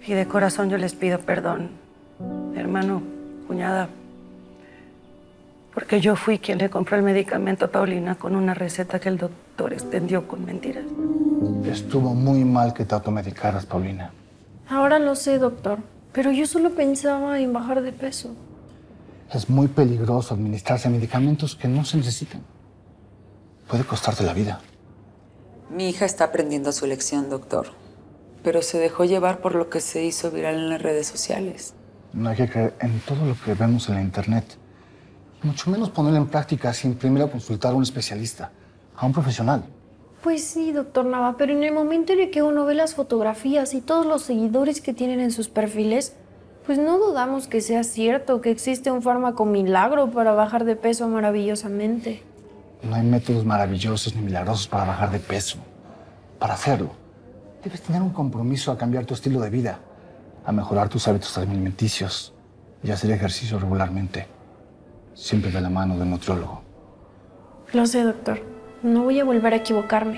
Y de corazón yo les pido perdón, hermano, cuñada, porque yo fui quien le compró el medicamento a Paulina con una receta que el doctor extendió con mentiras. Estuvo muy mal que te automedicaras, Paulina. Ahora lo sé, doctor, pero yo solo pensaba en bajar de peso. Es muy peligroso administrarse medicamentos que no se necesitan. Puede costarte la vida. Mi hija está aprendiendo su lección, doctor, pero se dejó llevar por lo que se hizo viral en las redes sociales. No hay que creer en todo lo que vemos en la internet. Mucho menos ponerlo en práctica sin primero consultar a un especialista, a un profesional. Pues sí, doctor Nava, pero en el momento en el que uno ve las fotografías y todos los seguidores que tienen en sus perfiles, pues no dudamos que sea cierto que existe un fármaco milagro para bajar de peso maravillosamente. No hay métodos maravillosos ni milagrosos para bajar de peso. Para hacerlo, debes tener un compromiso a cambiar tu estilo de vida, a mejorar tus hábitos alimenticios y hacer ejercicio regularmente, siempre de la mano del nutriólogo. Lo sé, doctor. No voy a volver a equivocarme.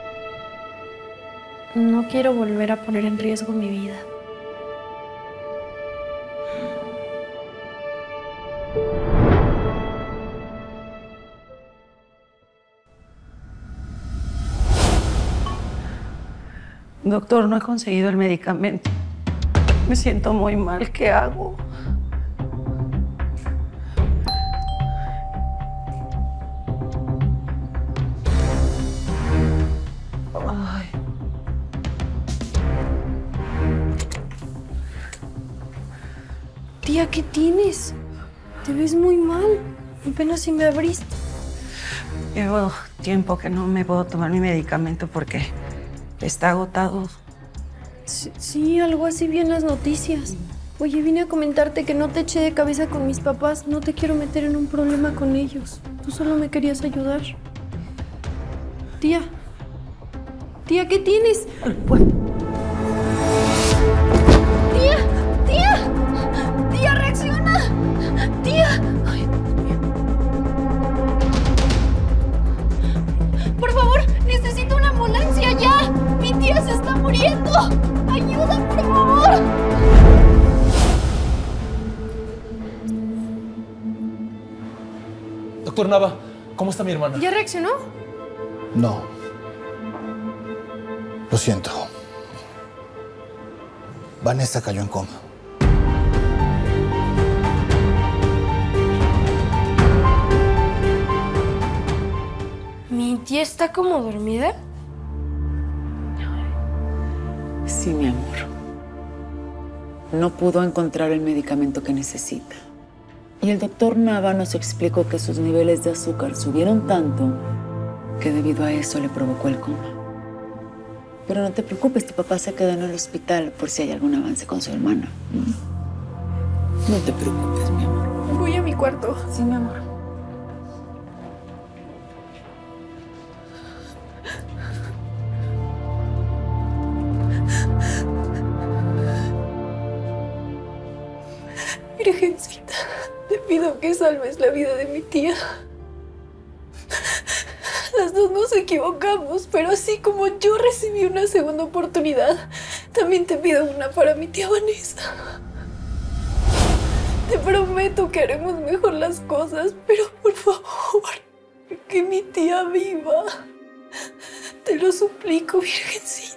No quiero volver a poner en riesgo mi vida. Doctor, no he conseguido el medicamento. Me siento muy mal. ¿Qué hago? Ay. Tía, ¿qué tienes? Te ves muy mal. Apenas si me abriste. Llevo tiempo que no me puedo tomar mi medicamento porque está agotado. Sí, algo así vi en las noticias. Oye, vine a comentarte que no te eché de cabeza con mis papás. No te quiero meter en un problema con ellos. Tú solo me querías ayudar. Tía. Tía, ¿qué tienes? Pues, ¡Tía! ¡Tía! ¡Tía, reacciona! ¡Tía! Ay, Dios mío. Por favor, necesito una ambulancia ya. Mi tía se está muriendo. ¡Ayuda, por favor! Doctor Nava, ¿cómo está mi hermana? ¿Ya reaccionó? No. Lo siento. Vanessa cayó en coma. ¿Mi tía está como dormida? Sí, mi amor. No pudo encontrar el medicamento que necesita. Y el doctor Nava nos explicó que sus niveles de azúcar subieron tanto que debido a eso le provocó el coma. Pero no te preocupes, tu papá se quedó en el hospital por si hay algún avance con su hermana. No te preocupes, mi amor. Voy a mi cuarto. Sí, mi amor. Virgencita, te pido que salves la vida de mi tía. Las dos nos equivocamos, pero así como yo recibí una segunda oportunidad, también te pido una para mi tía Vanessa. Te prometo que haremos mejor las cosas, pero por favor, que mi tía viva. Te lo suplico, Virgencita.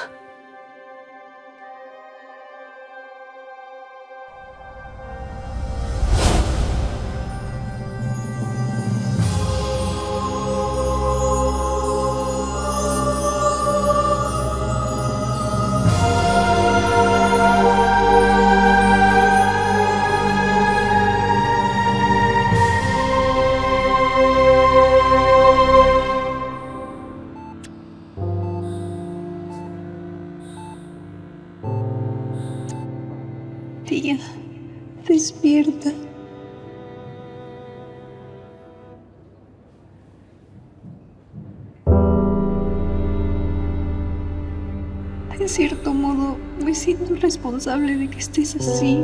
Tía, despierta. De cierto modo, me siento responsable de que estés así.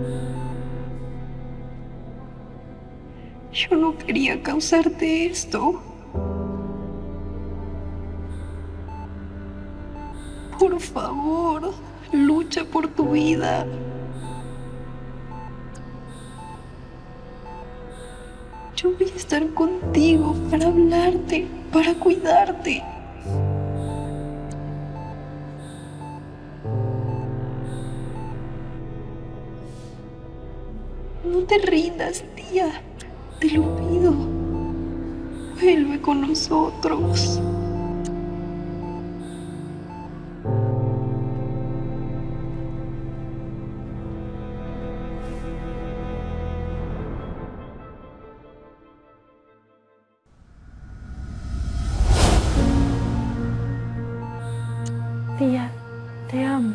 Yo no quería causarte esto. Por favor, Lucha por tu vida. Yo voy a estar contigo para hablarte, para cuidarte. No te rindas, tía. Te lo pido. Vuelve con nosotros. Tía, te amo.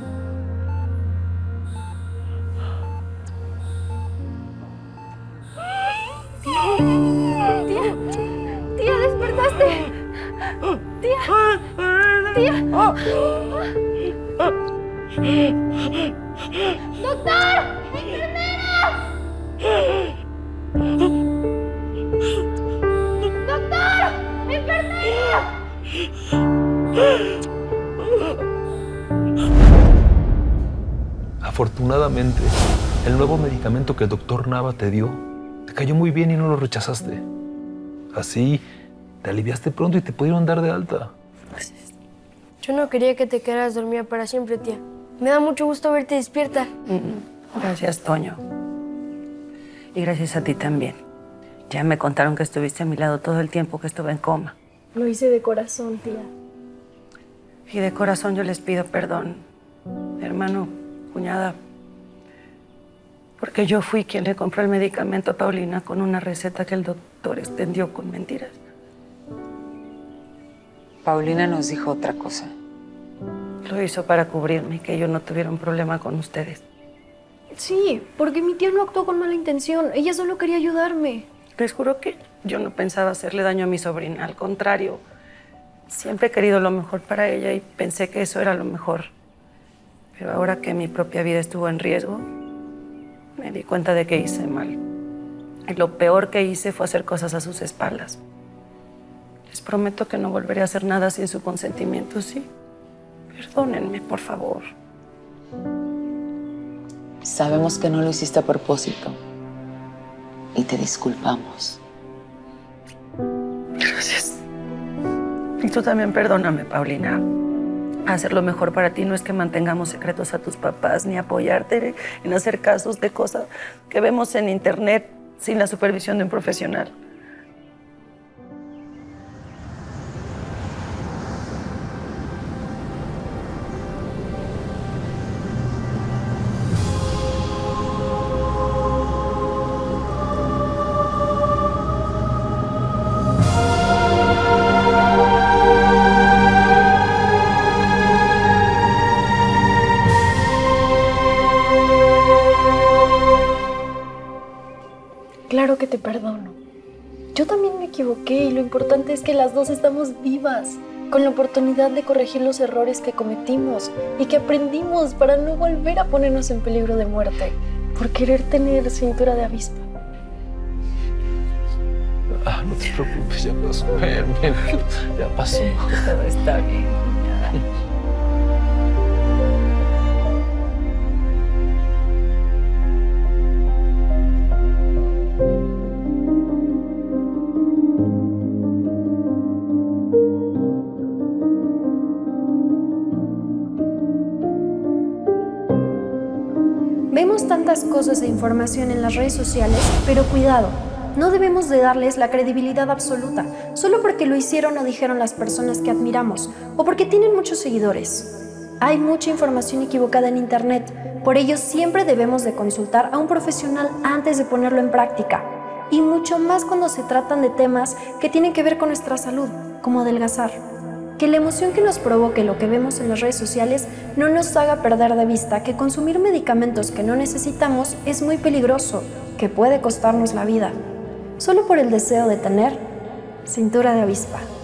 Tía, despertaste. Tía. ¡Doctor! ¡Enfermera! ¡Doctor! ¡Enfermera! Afortunadamente, el nuevo medicamento que el doctor Nava te dio te cayó muy bien y no lo rechazaste. Así te aliviaste pronto y te pudieron dar de alta. Yo no quería que te quedaras dormida para siempre, tía. Me da mucho gusto verte despierta. Gracias, Toño. Y gracias a ti también. Ya me contaron que estuviste a mi lado todo el tiempo que estuve en coma. Lo hice de corazón, tía. Y de corazón yo les pido perdón, hermano, cuñada, porque yo fui quien le compró el medicamento a Paulina con una receta que el doctor extendió con mentiras. Paulina nos dijo otra cosa. Lo hizo para cubrirme y que yo no tuviera un problema con ustedes. Sí, porque mi tía no actuó con mala intención. Ella solo quería ayudarme. Les juro que yo no pensaba hacerle daño a mi sobrina. Al contrario, siempre he querido lo mejor para ella y pensé que eso era lo mejor. Pero ahora que mi propia vida estuvo en riesgo, me di cuenta de que hice mal. Y lo peor que hice fue hacer cosas a sus espaldas. Les prometo que no volveré a hacer nada sin su consentimiento, ¿sí? Perdónenme, por favor. Sabemos que no lo hiciste a propósito y te disculpamos. Gracias. Y tú también perdóname, Paulina. Hacer lo mejor para ti no es que mantengamos secretos a tus papás, ni apoyarte en hacer casos de cosas que vemos en internet sin la supervisión de un profesional. Claro que te perdono. Yo también me equivoqué y lo importante es que las dos estamos vivas, con la oportunidad de corregir los errores que cometimos y que aprendimos para no volver a ponernos en peligro de muerte por querer tener cintura de avispa. No te preocupes, ya pasó. Ven, ya pasó. Todo está bien, cuñada. Vemos tantas cosas e información en las redes sociales, pero cuidado, no debemos de darles la credibilidad absoluta, solo porque lo hicieron o dijeron las personas que admiramos, o porque tienen muchos seguidores. Hay mucha información equivocada en internet, por ello siempre debemos de consultar a un profesional antes de ponerlo en práctica, y mucho más cuando se tratan de temas que tienen que ver con nuestra salud, como adelgazar. Que la emoción que nos provoque lo que vemos en las redes sociales no nos haga perder de vista que consumir medicamentos que no necesitamos es muy peligroso, que puede costarnos la vida, solo por el deseo de tener cintura de avispa.